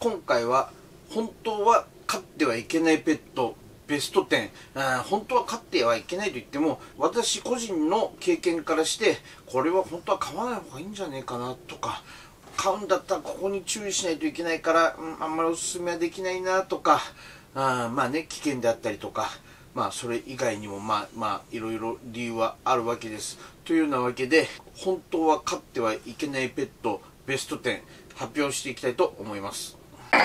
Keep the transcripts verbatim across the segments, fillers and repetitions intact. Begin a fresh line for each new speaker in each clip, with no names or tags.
今回は本当は飼ってはいけないペットベストテン、あ本当は飼ってはいけないと言っても、私個人の経験からしてこれは本当は飼わない方がいいんじゃねえかなとか、飼うんだったらここに注意しないといけないから、うん、あんまりおすすめはできないなとか、あまあね、危険であったりとか、まあそれ以外にもまあまあいろいろ理由はあるわけです。というようなわけで、本当は飼ってはいけないペットベストテン発表していきたいと思います。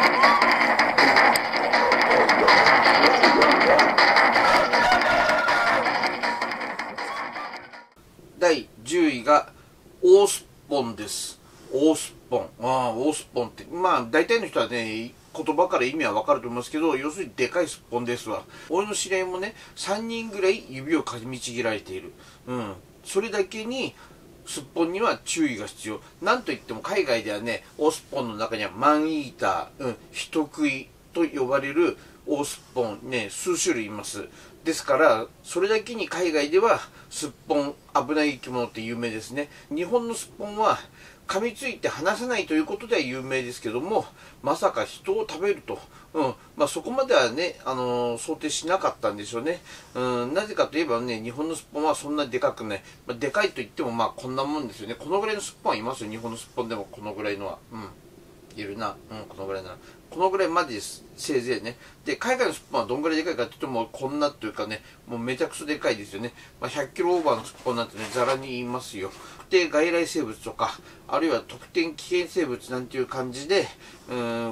だいじゅういがオースポンです。オースポン。ああ、オースポンって、まあ大体の人はね、言葉から意味はわかると思いますけど、要するにでかいすっぽんですわ。俺の知り合いもね、さんにんぐらい指を噛みちぎられている。うん。それだけに、すっぽんには注意が必要。なんといっても海外ではね、オースポンの中にはマンイーター、うん、人食いと呼ばれるオースポンね、数種類います。ですから、それだけに海外ではすっぽん危ない生き物って有名ですね。日本のすっぽんは噛みついて離さないということでは有名ですけども、まさか人を食べると、うんまあ、そこまではね、あのー、想定しなかったんでしょうね。うん、なぜかといえばね、日本のすっぽんはそんなでかくない。まあ、でかいといってもまあこんなもんですよね。このぐらいのすっぽんはいますよ。日本のすっぽんでもこのぐらいのは。うんいるな、うん、このぐらいなら、このぐらいまでです、せいぜいね。で、海外のすっぽんはどんぐらいでかいかっていうと、もうこんなというかね、もうめちゃくそでかいですよね。まあ、ひゃっキロオーバーのすっぽんなんてね、ざらにいますよ。で、外来生物とか、あるいは特定危険生物なんていう感じで、うん、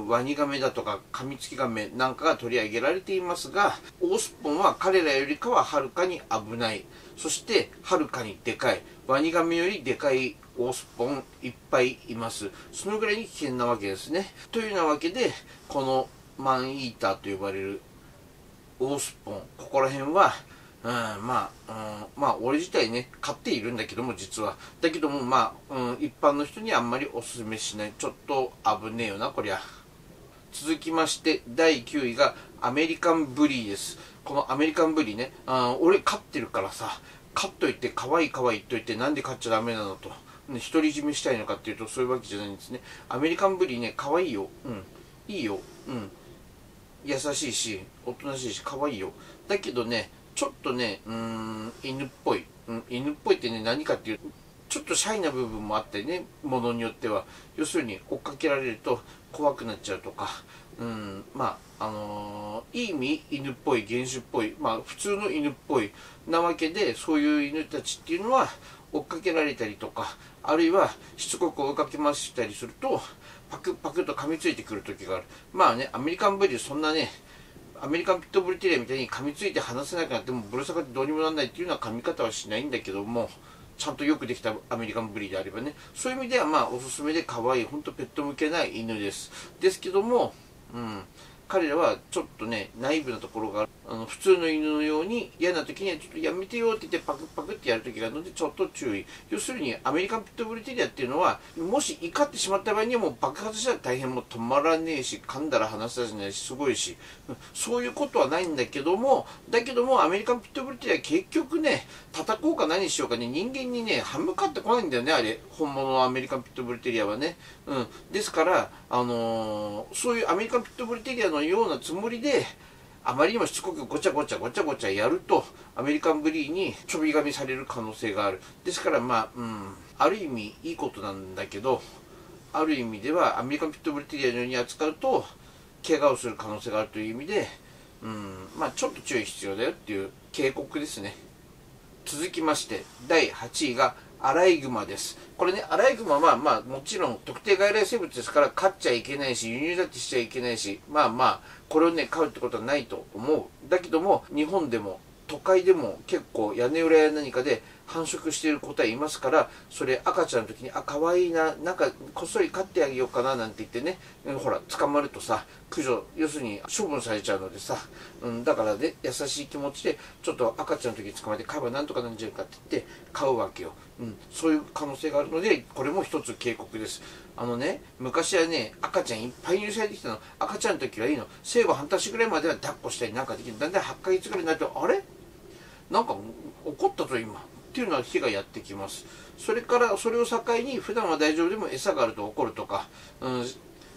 ワニガメだとか、カミツキガメなんかが取り上げられていますが、オオスッポンは彼らよりかははるかに危ない。そして、はるかにでかい。ワニガメよりでかいオオスッポンいっぱいいます。そのぐらいに危険なわけですね。というようなわけで、このマンイーターと呼ばれるオオスッポン、ここら辺は、うん、まあ、うん、まあ、俺自体ね、飼っているんだけども、実は。だけども、まあ、うん、一般の人にあんまりおすすめしない。ちょっと危ねえよな、こりゃ。続きまして、だいきゅういがアメリカンブリーです。このアメリカンブリーね、あ俺飼ってるからさ、飼っといて、可愛い可愛いと言って、なんで飼っちゃダメなのと。ね、独り占めしたいのかっていうと、そういうわけじゃないんですね。アメリカンブリーね、可愛いよ。うん。いいよ。うん。優しいし、おとなしいし、可愛いよ。だけどね、ちょっとね、うーん、犬っぽい。うん、犬っぽいってね、何かっていうと、ちょっとシャイな部分もあってね、ものによっては。要するに、追っかけられると怖くなっちゃうとか、うん、まあ、あのー、いい意味、犬っぽい、原種っぽい、まあ、普通の犬っぽいなわけで、そういう犬たちっていうのは、追っかけられたりとか、あるいはしつこく追いかけ回したりすると、パクパクと噛みついてくる時がある。まあね、アメリカンブリーそんなね、アメリカンピットブルテリアみたいに噛みついて離せなくなってもぶら下がってどうにもならないっていうような噛み方はしないんだけども、ちゃんとよくできたアメリカンブリーであればね、そういう意味ではまあおすすめで可愛い、ほんとペット向けな犬です。ですけども、うん、彼らはちょっとね、ナイーブなところがある。あの普通の犬のように嫌な時にはちょっとやめてよって言ってパクパクってやる時があるのでちょっと注意。要するにアメリカンピットブルテリアっていうのは、もし怒ってしまった場合にはもう爆発したら大変もう止まらねえし、噛んだら離さずないし、すごいし、そういうことはないんだけども、だけどもアメリカンピットブルテリアは結局ね、叩こうか何しようかね、人間にね、歯向かってこないんだよね、あれ。本物のアメリカンピットブルテリアはね。うん。ですから、あのー、そういうアメリカンピットブルテリアのようなつもりで、あまりにもしつこくごちゃごちゃごちゃごちゃやると、アメリカンブリーにちょび噛みされる可能性がある。ですからまあ、うん、ある意味いいことなんだけど、ある意味ではアメリカンピットブルテリアのように扱うと、怪我をする可能性があるという意味で、うん、まあちょっと注意必要だよっていう警告ですね。続きまして、だいはちいがアライグマです。これね、アライグマは、まあ、もちろん特定外来生物ですから飼っちゃいけないし、輸入だってしちゃいけないし、まあまあ、これをね、飼うってことはないと思う。だけども、日本でも、都会でも結構屋根裏や何かで繁殖している個体いますから、それ赤ちゃんの時に、あ、可愛いな、なんかこっそり飼ってあげようかななんて言ってね、ほら、捕まるとさ、駆除、要するに処分されちゃうのでさ、うん、だからね、優しい気持ちで、ちょっと赤ちゃんの時に捕まえて飼えばなんとかなんじゃないかって言って飼うわけよ。うん、そういう可能性があるので、これも一つ警告です。あのね、昔はね、赤ちゃんいっぱい入されてきたの。赤ちゃんの時はいいの。生後半年ぐらいまでは抱っこしたりなんかできる。だんだんはちかげつぐらいになると、あれなんか怒ったぞ今。っていうのは日がやってきます。それから、それを境に、普段は大丈夫でも餌があると怒るとか、うん、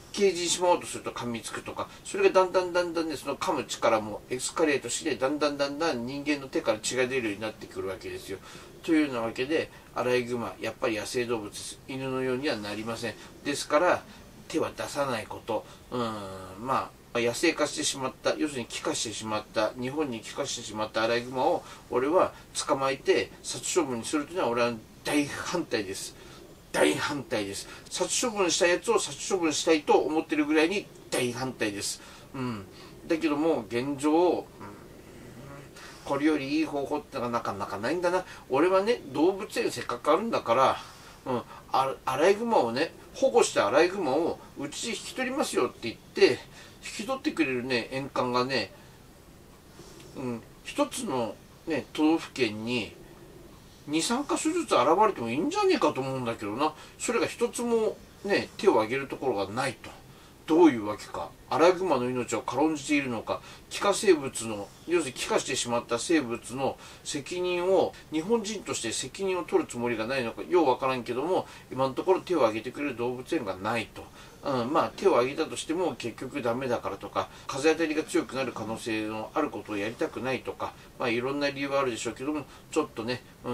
ケージにしまおうとすると噛みつくとか、それがだんだんだんだんね、その噛む力もエスカレートして、だんだんだんだん人間の手から血が出るようになってくるわけですよ。というようなわけで、アライグマ、やっぱり野生動物です。犬のようにはなりません。ですから、手は出さないこと。うん、まあ、野生化してしまった、要するに帰化してしまった、日本に帰化してしまったアライグマを、俺は捕まえて殺処分にするというのは、俺は大反対です。大反対です。殺処分したやつを殺処分したいと思ってるぐらいに大反対です。うん。だけども、現状、うん、これよりいい方法ってのがなかなかないんだな。俺はね、動物園せっかくあるんだから、うん、アライグマをね、保護したアライグマをうちで引き取りますよって言って、引き取ってくれるね、園間がね、うん、一つのね、都道府県に、に、さんかしょずつ現れてもいいんじゃねえかと思うんだけどな。それが一つもね、手を挙げるところがないと。どういうわけか。アライグマの命を軽んじているのか、帰化生物の、要するに帰化してしまった生物の責任を、日本人として責任を取るつもりがないのか、ようわからんけども、今のところ手を挙げてくれる動物園がないと。うん、まあ手を挙げたとしても結局ダメだからとか、風当たりが強くなる可能性のあることをやりたくないとか、まあいろんな理由はあるでしょうけども、ちょっとね、うん、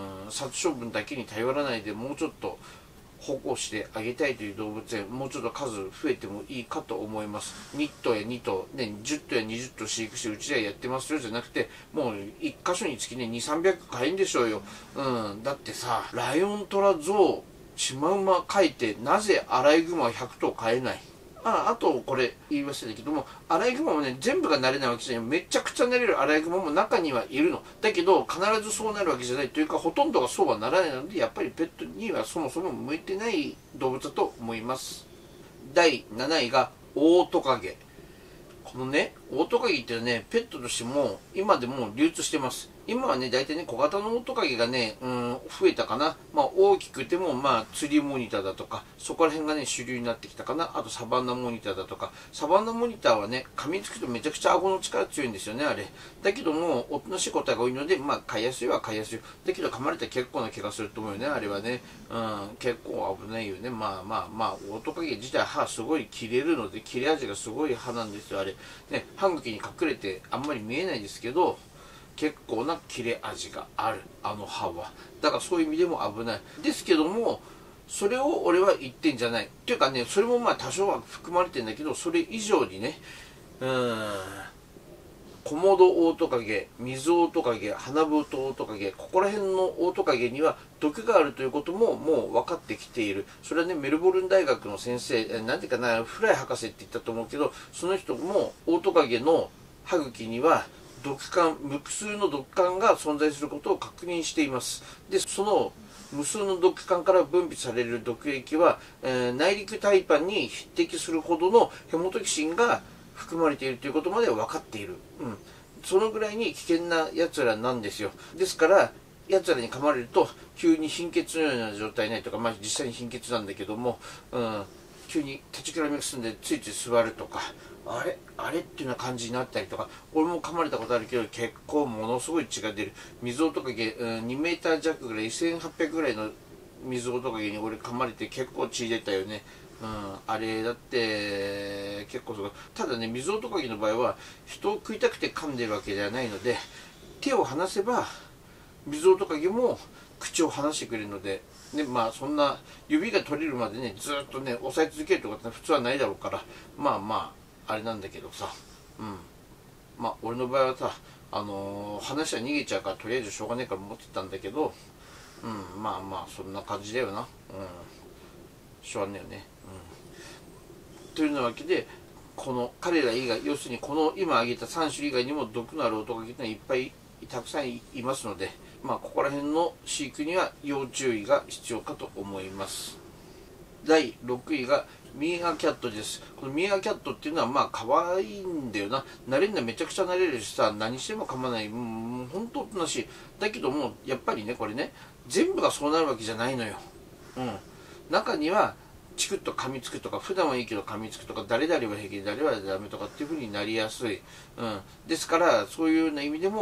殺処分だけに頼らないでもうちょっと保護してあげたいという動物園、もうちょっと数増えてもいいかと思います。いっとうやにとう、ね、じゅっとうやにじゅっとう飼育してうちではやってますよじゃなくて、もういっ箇所につきね、にせんさんびゃく買えんでしょうよ。うん、だってさ、ライオン、トラ、ゾウ、シマウマ飼いて、なぜアライグマはひゃくとう飼えない？あ, あとこれ言い忘れたけども、アライグマもね、全部が慣れないわけじゃない。めちゃくちゃ慣れるアライグマも中にはいるの。だけど必ずそうなるわけじゃないというか、ほとんどがそうはならないので、やっぱりペットにはそもそも向いてない動物だと思います。だいなないがオオトカゲ。このね、オオトカゲってね、ペットとしても今でも流通してます。今はね、大体ね、小型のオオトカゲがね、うん、増えたかな。まあ、大きくても、まあ、釣りモニターだとか、そこら辺がね、主流になってきたかな。あと、サバンナモニターだとか。サバンナモニターはね、噛みつくとめちゃくちゃ顎の力強いんですよね、あれ。だけども、おとなしい個体が多いので、まあ、飼いやすいは飼いやすい。だけど、噛まれたら結構な怪我すると思うよね、あれはね。うん、結構危ないよね。まあまあまあ、オオトカゲ自体歯すごい切れるので、切れ味がすごい歯なんですよ、あれ。ね、歯茎に隠れてあんまり見えないですけど、結構な切れ味がある、あの歯は。だからそういう意味でも危ないですけども、それを俺は言ってんじゃないっていうかね、それもまあ多少は含まれてんだけど、それ以上にね、うーん、コモドオオトカゲ、ミズオオトカゲ、ハナブトオオトカゲ、ここら辺のオオトカゲには毒があるということももう分かってきている。それはね、メルボルン大学の先生、なんていうかな、フライ博士って言ったと思うけど、その人もオオトカゲの歯茎には毒管、無数の毒管が存在することを確認しています。で、その無数の毒管から分泌される毒液は、えー、内陸タイパンに匹敵するほどのヘモトキシンが含まれているということまでは分かっている。うん。そのぐらいに危険な奴らなんですよ。ですから、奴らに噛まれると、急に貧血のような状態になりとか、まあ実際に貧血なんだけども、うん、急に立ちくらみが進んでついつい座るとか、あれあれっていうような感じになったりとか、俺も噛まれたことあるけど、結構ものすごい血が出る。水オオトカゲ、うん、にメーター弱ぐらい、せんはっぴゃくぐらいの水オオトカゲに俺噛まれて結構血出たよね。うん、あれだって結構すごい。ただね、水オオトカゲの場合は人を食いたくて噛んでるわけではないので、手を離せば水オオトカゲも口を離してくれるので、ね、まあそんな指が取れるまでね、ずっとね押さえ続けるとかって普通はないだろうから、まあまああれなんだけどさ、うん、まあ俺の場合はさ、あのー、話は逃げちゃうからとりあえずしょうがねえから持ってたんだけど、うん、まあまあそんな感じだよな。うん、しょうがねえよね。うん、というわけで、この彼ら以外、要するにこの今挙げたさんしゅるい以外にも毒のあるオオトカゲってのはいっぱいたくさんいますので、まあここら辺の飼育には要注意が必要かと思います。だいろくいがミーアキャットです。このミーアキャットっていうのはまあ可愛いんだよな。慣れるのはめちゃくちゃ慣れるしさ、何しても噛まない。もう本当おとなしい。だけどもやっぱりね、これね、全部がそうなるわけじゃないのよ。うん。中にはチクッと噛みつくとか、普段はいいけど噛みつくとか、誰々は平気で誰々はダメとかっていう風になりやすい。うん。ですからそういうような意味でも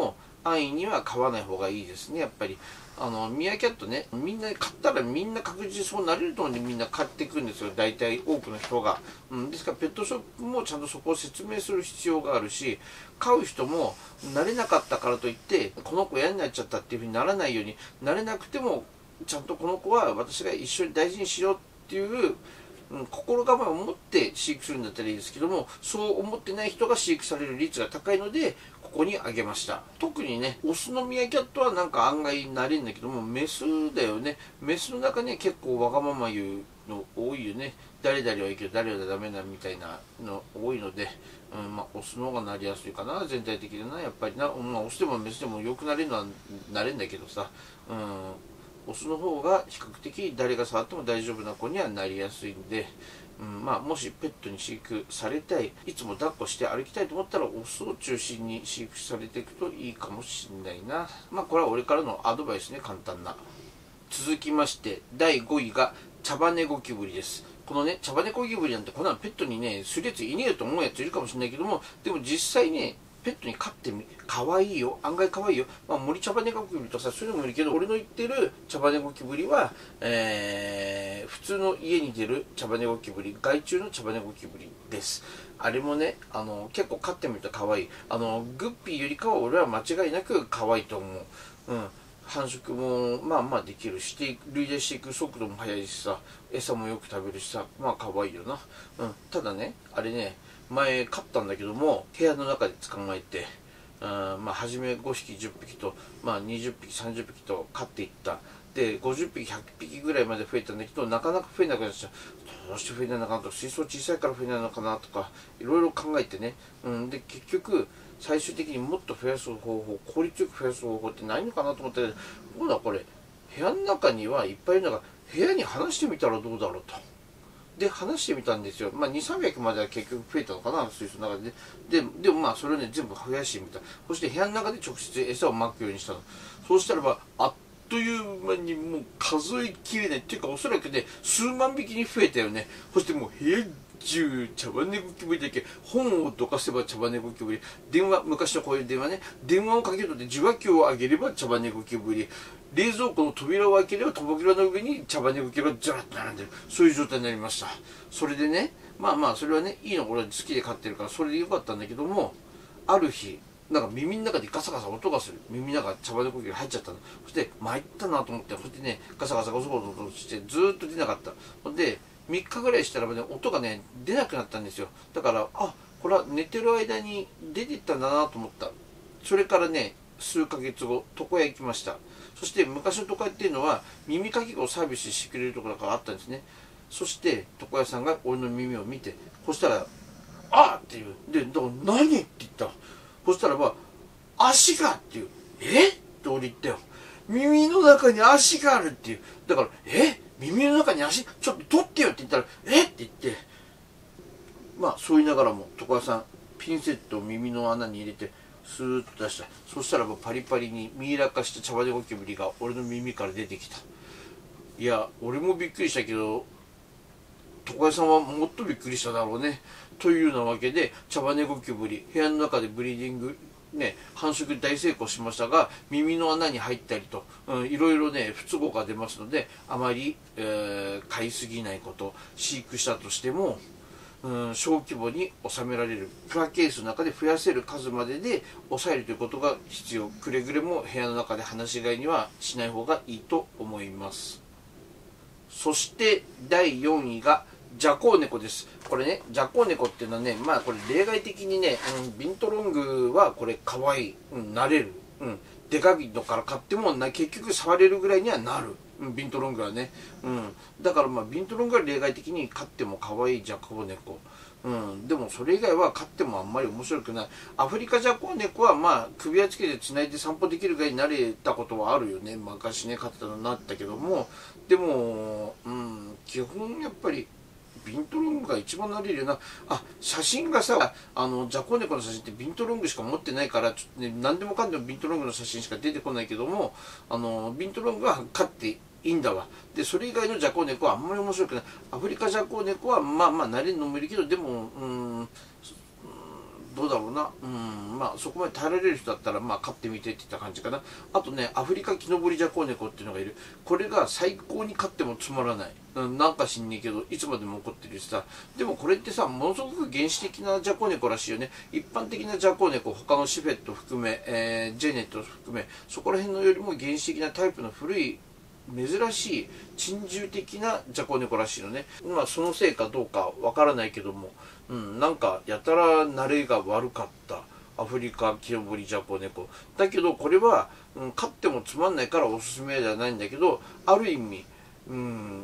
安易には飼わない方がいいですね、やっぱり。あのミヤキャットね、みんな飼ったらみんな確実にそうなれると思うんで、みんな飼っていくんですよ、大体多くの人が。うん、ですからペットショップもちゃんとそこを説明する必要があるし、飼う人も慣れなかったからといってこの子嫌になっちゃったっていうふうにならないように、慣れなくてもちゃんとこの子は私が一緒に大事にしようっていううん、心構えを持って飼育するんだったらいいですけども、そう思ってない人が飼育される率が高いのでここにあげました。特にねオスのミヤキャットはなんか案外慣れるんだけども、メスだよね。メスの中ね結構わがまま言うの多いよね。誰々はいいけど誰々はダメだみたいなの多いので、うん、まあオスの方がなりやすいかな、全体的でな。やっぱりな、まあ、オスでもメスでもよくなれるのはなれるんだけどさ、うんオスの方が比較的誰が触っても大丈夫な子にはなりやすいんで、うんまあ、もしペットに飼育されたい、いつも抱っこして歩きたいと思ったらオスを中心に飼育されていくといいかもしれないな。まあこれは俺からのアドバイスね、簡単な。続きましてだいごいが茶羽ゴキブリです。このね茶羽ゴキブリなんてこんなのペットにねするやついねえよと思うやついるかもしれないけども、でも実際ねペットに飼ってみ、かわいいよ、案外かわいいよ。まあ、森茶羽ゴキブリとかさ、そういうのもいるけど、俺の言ってる茶羽ゴキブリは、えー、普通の家に出る茶羽ゴキブリ、害虫の茶羽ゴキブリです。あれもね、あの、結構飼ってみるとかわいい。あの、グッピーよりかは俺は間違いなくかわいいと思う。うん。繁殖もまあまあできるし、類似していく速度も速いしさ、餌もよく食べるしさ、まあ可愛いよな。うん。ただね、あれね、前飼ったんだけども部屋の中で捕まえて、あまあ初めごひきじゅっぴきと、まあ、にじゅっぴきさんじゅっぴきと飼っていった。でごじゅっぴきひゃくぴきぐらいまで増えたんだけど、なかなか増えなくなっちゃう。どうして増えないのかなとか、水槽小さいから増えないのかなとかいろいろ考えてね、うん、で結局最終的にもっと増やす方法、効率よく増やす方法ってないのかなと思って、ほらこれ部屋の中にはいっぱいいるのが、部屋に話してみたらどうだろうと。で話してみたんですよ。まあにせんさんびゃくまでは結局増えたのかな、水槽の中で。ででもまあそれをね全部増やしてみた。そして部屋の中で直接餌をまくようにしたの。そうしたらばあっという間にもう数えきれないっていうか、おそらくね数万匹に増えたよね。そしてもう部屋中茶羽ゴキブリだけ、本をどかせば茶羽ゴキブリ、電話、昔のこういう電話ね、電話をかけるとで受話器を上げれば茶羽ゴキブリ、冷蔵庫の扉を開ければ扉の上に茶羽ゴキブリがずらっと並んでる、そういう状態になりました。それでね、まあまあそれはねいいの、俺は好きで飼ってるからそれでよかったんだけども、ある日なんか耳の中でガサガサ音がする、耳の中に茶羽ゴキブリが入っちゃったの。そして参ったなと思って、そしてねガサガサガサガサガサしてずーっと出なかった。ほんでみっかぐらいしたらね音がね出なくなったんですよ。だからあこれは寝てる間に出ていったんだなと思った。それからね数ヶ月後床屋行きました。そして昔の床屋っていうのは耳かきをサービスしてくれるところがあったんですね。そして床屋さんが俺の耳を見て、そしたら「あっ!」っていうで「だから何?」って言った。そしたらば「足が!」っていう「えっ?」って俺言ったよ。耳の中に足があるっていう。だから「え耳の中に足ちょっと取ってよ」って言ったら「えっ?」って言って、まあそう言いながらも床屋さんピンセットを耳の穴に入れてスーッと出した。そしたらばパリパリにミイラ化した茶羽ゴキブリが俺の耳から出てきた。いや俺もびっくりしたけど床屋さんはもっとびっくりしただろうね。というようなわけで茶羽ゴキブリ部屋の中でブリーディングね、繁殖大成功しましたが、耳の穴に入ったりと、うん、いろいろね不都合が出ますので、あまり、えー、飼いすぎないこと、飼育したとしても、うん、小規模に収められるプラケースの中で増やせる数までで抑えるということが必要。くれぐれも部屋の中で放し飼いにはしない方がいいと思います。そしてだいよんいがジャコウネコです。これね、ジャコウネコっていうのはね、まあこれ例外的にね、うん、ビントロングはこれ可愛い、うん、慣れる、うん、デカビントから買ってもな結局触れるぐらいにはなる、うん、ビントロングはね、うん、だからまあビントロングは例外的に飼っても可愛いジャコウネコ。うん、でもそれ以外は飼ってもあんまり面白くない。アフリカジャコウネコはまあ首輪つけてつないで散歩できるぐらいになれたことはあるよね。昔ね飼ってたのになったけども、でも、うん、基本やっぱりビントロングが一番なれるよな。あ、写真がさ、あのジャコウネコの写真ってビントロングしか持ってないから、ちょっとね、何でもかんでもビントロングの写真しか出てこないけども、あのビントロングは飼っていいんだわ。でそれ以外のジャコウネコはあんまり面白くない。アフリカジャコウネコはまあまあ慣れるのもいるけど、でもうんどうだろうな、うん、まあそこまで耐えられる人だったらまあ飼ってみてって言った感じかな。あとね、アフリカキノボリジャコウネコっていうのがいる。これが最高に飼ってもつまらない、うん、なんか知んねえけどいつまでも怒ってるしさ。でもこれってさ、ものすごく原始的なジャコウネコらしいよね。一般的なジャコウネコ、他のシフェット含め、えー、ジェネット含め、そこら辺のよりも原始的なタイプの古い珍しい珍獣的なジャコウネコらしいのね。まあそのせいかどうかわからないけども、うん、なんかやたら慣れが悪かったアフリカキノボリジャコウネコだけど、これは、うん、飼ってもつまんないからおすすめではないんだけど、ある意味、うん、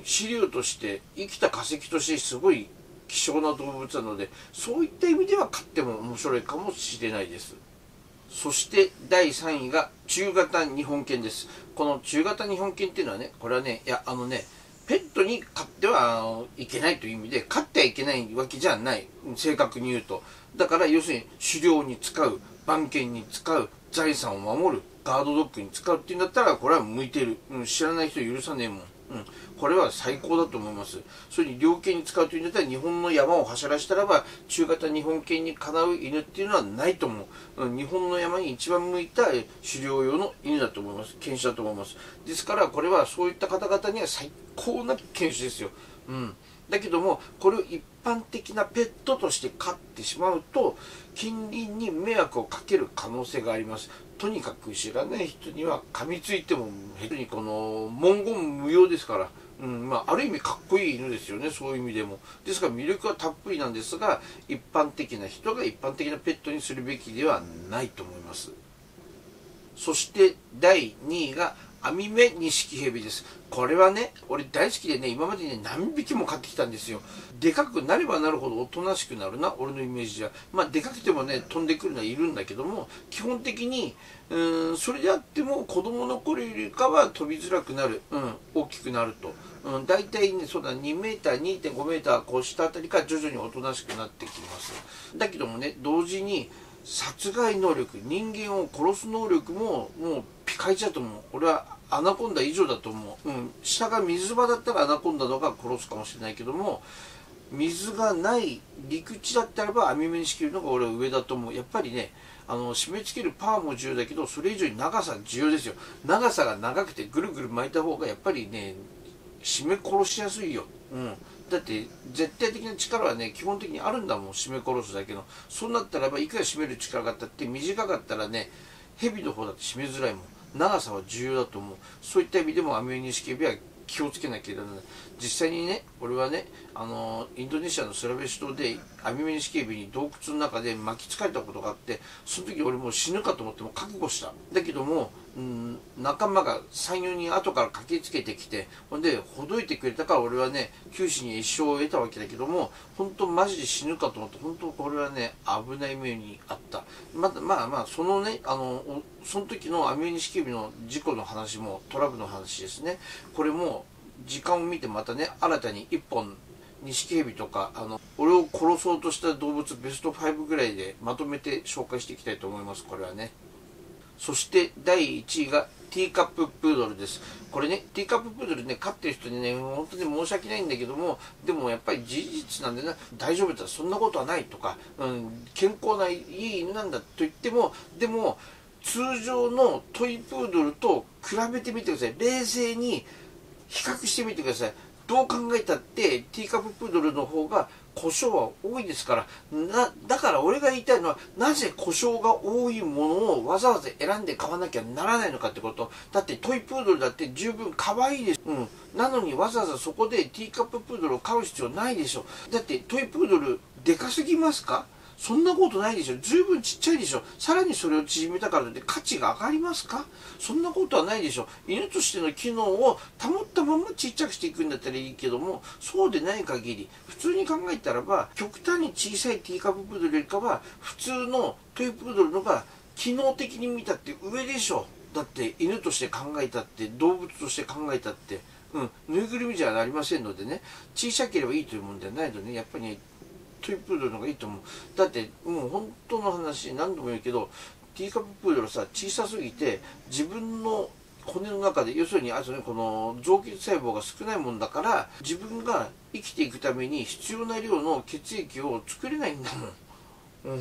資料として生きた化石としてすごい希少な動物なので、そういった意味では飼っても面白いかもしれないです。そしてだいさんいが中型日本犬です。この中型日本犬っていうのはね、これはね、いやあのね、ペットに飼ってはいけないという意味で、飼ってはいけないわけじゃない、正確に言うと。だから要するに狩猟に使う、番犬に使う、財産を守る、ガードドッグに使うっていうんだったら、これは向いてる、うん、知らない人許さねえもん、うん、これは最高だと思います。それに猟犬に使うというんだったら、日本の山を走らせたらば中型日本犬にかなう犬っていうのはないと思う、うん、日本の山に一番向いた狩猟用の犬だと思います。犬種だと思います。ですからこれはそういった方々には最高な犬種ですよ、うん、だけどもこれを一般的なペットとして飼ってしまうと近隣に迷惑をかける可能性があります。とにかく知らない人には噛みついても下手にこの文言無用ですから、うんまあ、ある意味かっこいい犬ですよね、そういう意味でも。ですから魅力はたっぷりなんですが、一般的な人が一般的なペットにするべきではないと思います。そしてだいにいがアミメニシキヘビです。これはね、俺大好きでね、今までね、何匹も飼ってきたんですよ。でかくなればなるほどおとなしくなるな、俺のイメージじゃ。まあ、でかくてもね、飛んでくるのはいるんだけども、基本的に、うーん、それであっても子供の頃よりかは飛びづらくなる。うん、大きくなると。うん、大体ね、そうだ、にメーター、にてんごメーター、こうしたあたりから徐々におとなしくなってきます。だけどもね、同時に、殺害能力、人間を殺す能力も、もうピカイチだと思う。俺はアナコンダ以上だと思う。うん、下が水場だったらアナコンダの方が殺すかもしれないけども、水がない陸地だったらば網目に仕切るのが俺は上だと思う。やっぱりね、あの締め付けるパワーも重要だけど、それ以上に長さ重要ですよ。長さが長くてぐるぐる巻いた方がやっぱりね、締め殺しやすいよ。うん、だって絶対的な力はね基本的にあるんだもん、締め殺すだけの。そうなったらばいくら締める力があったって短かったらね、蛇の方だって締めづらいもん。長さは重要だと思う。そういった意味でもアミメニシキヘビは気をつけなきゃいけない。実際にね、俺はね、あのインドネシアのスラベシ島でアミメニシキヘビに洞窟の中で巻きつかれたことがあって、その時俺もう死ぬかと思っても覚悟した。だけども、うん、仲間がさん、よにん後から駆けつけてきて、ほんでほどいてくれたから俺はね九死に一生を得たわけだけども、本当マジで死ぬかと思って、本当これはね危ない目にあった。まだまあまあそのね、あのその時のアミメニシキヘビの事故の話もトラブルの話ですね。これも時間を見てまたね、新たにいっぽんニシキヘビとか、あの俺を殺そうとした動物ベストごぐらいでまとめて紹介していきたいと思います。これはね。そしてだいいちいがティーカッププードルです。これね、ティーカッププードルね、飼ってる人にね、本当に申し訳ないんだけども、でもやっぱり事実なんでね、大丈夫だ、そんなことはないとか、うん、健康ないい犬なんだと言っても、でも、通常のトイプードルと比べてみてください。冷静に比較してみてください。どう考えたってティーカッププードルの方が故障は多いですから。なだから俺が言いたいのは、なぜ故障が多いものをわざわざ選んで買わなきゃならないのかってこと。だってトイプードルだって十分可愛いです。うん。なのにわざわざそこでティーカッププードルを買う必要ないでしょ。だってトイプードルでかすぎますか？そんなことないでしょ。十分ちっちゃいでしょ。さらにそれを縮めたからって価値が上がりますか？そんなことはないでしょ。犬としての機能を保ったままちっちゃくしていくんだったらいいけども、そうでない限り、普通に考えたらば、極端に小さいティーカッププードルよりかは、普通のトイプードルのが機能的に見たって上でしょ。だって犬として考えたって、動物として考えたって、うん、ぬいぐるみじゃありませんのでね、小さければいいというもんではないのでね、やっぱりね、トイプードルの方がいいと思う。だってもう本当の話何度も言うけど、ティーカッププードルさ小さすぎて自分の骨の中で、要するにあとね、この造血細胞が少ないもんだから、自分が生きていくために必要な量の血液を作れないんだもん。うん、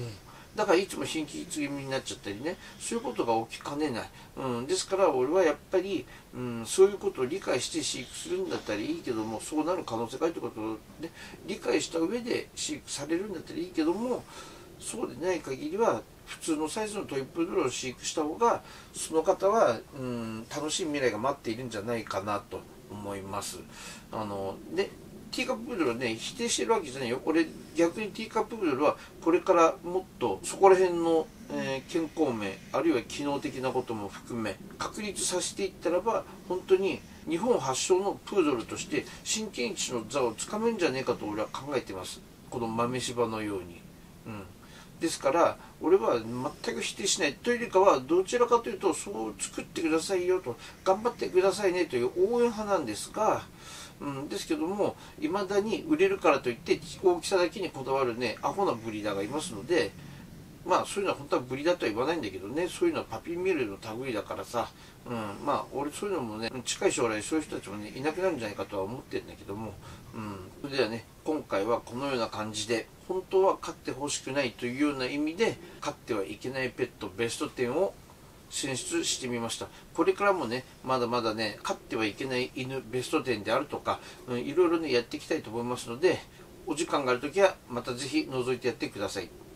だからいつも貧血気味になっちゃったりね、そういうことが起きかねない、うん、ですから俺はやっぱり、うん、そういうことを理解して飼育するんだったらいいけども、そうなる可能性があるということを、ね、理解した上で飼育されるんだったらいいけども、そうでない限りは普通のサイズのトイプードルを飼育した方がその方は、うん、楽しい未来が待っているんじゃないかなと思います。あのでティーカッププードルはね否定してるわけじゃないよ。俺逆にティーカッププードルはこれからもっとそこら辺の、えー、健康面あるいは機能的なことも含め確立させていったらば、本当に日本発祥のプードルとして真剣一の座をつかめるんじゃねえかと俺は考えています。この豆柴のように、うん、ですから俺は全く否定しないというよりかは、どちらかというとそう作ってくださいよと、頑張ってくださいねという応援派なんですが、うん、ですけどもいまだに売れるからといって大きさだけにこだわるねアホなブリーダーがいますので、まあそういうのは本当はブリだとは言わないんだけどね、そういうのはパピーミルの類だからさ、うん、まあ俺そういうのもね近い将来そういう人たちもねいなくなるんじゃないかとは思ってるんだけども、うん、それではね今回はこのような感じで、本当は飼ってほしくないというような意味で飼ってはいけないペットベストじゅうを選出してみました。これからもねまだまだね飼ってはいけない犬ベストじゅうであるとか、うん、いろいろねやっていきたいと思いますので、お時間があるときはまたぜひ覗いてやってください。